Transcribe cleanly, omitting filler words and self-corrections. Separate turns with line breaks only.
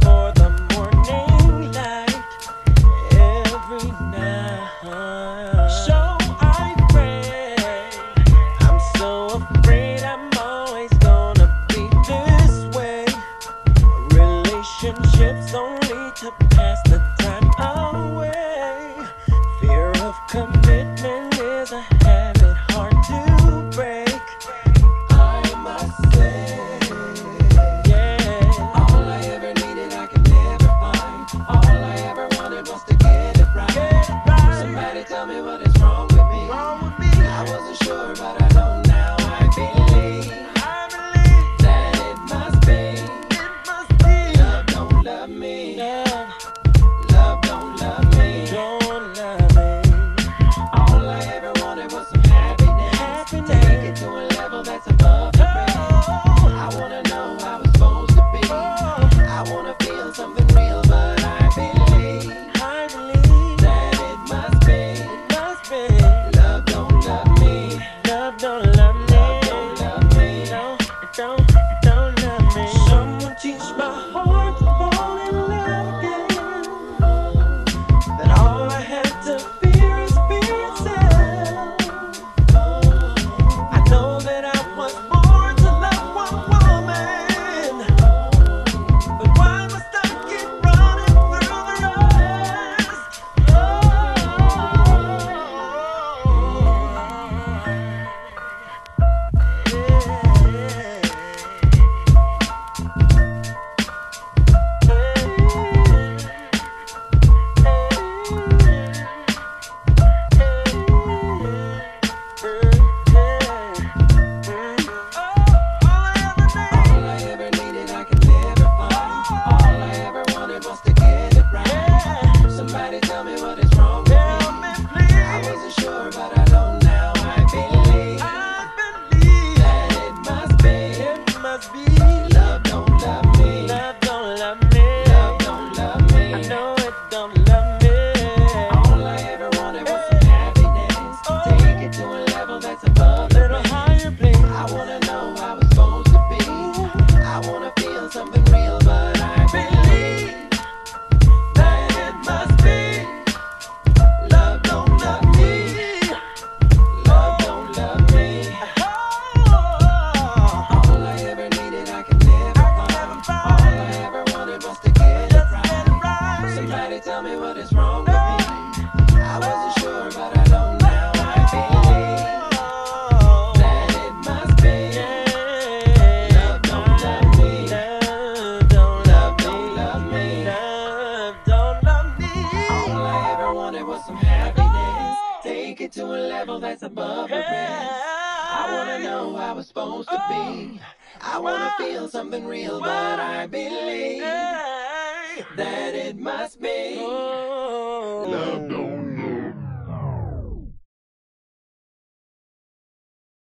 for the morning light every night. So I pray. I'm so afraid I'm always gonna be this way. Relationships only to pass the time away. Fear of commitment is a habit hard to break. I must say, yeah.
All I ever needed I could never find. All I ever wanted was to get it right.
Get it right.
Somebody tell me what is wrong with me.
Wrong with me.
I wasn't sure, but I know now. I believe that it must be. Love don't love me.
Love
Love don't love me.
don't love me.
All I ever wanted was some happiness. Take it to a level that's above the rest. I wanna know how it's supposed to be. I wanna feel something real, but I believe
I believe
that it must be.
it must be.
Love don't love me.
Love don't love me.
Love don't love me.
No, it don't love me. Someone teach my heart to fall in love again. That all I have to fear is fear itself. I know that I was born to love one woman, but why must I keep running through the rest?
All I ever needed I could never find. All I ever wanted was to get it right. Somebody tell me what is wrong with
Tell
me.
me, please.
I wasn't sure, but I know now. I believe
I believe
that it must be.
it must be.
Love don't love me.
Love don't love me.
Love don't love me.
I know it don't love me.
All I ever wanted was some happiness. Take it to a level that's above the
Little
rest.
higher, please.
I wanna know how it's supposed to be. I wanna feel something real, but I believe that it must be. Love don't love me. Love don't love me. All I ever needed I could never find. All I ever wanted was to get it right. Somebody tell me what is wrong with me. I wasn't sure, but I know now. I believe that it must be. Love don't love me.
Love don't
Love don't love me.
Love don't love me.
All I ever wanted was some happiness. Take it to a level that's above the rest. I wanna know how it's supposed to be. I wanna feel something real, but I believe that it must be.
Oh.
Love don't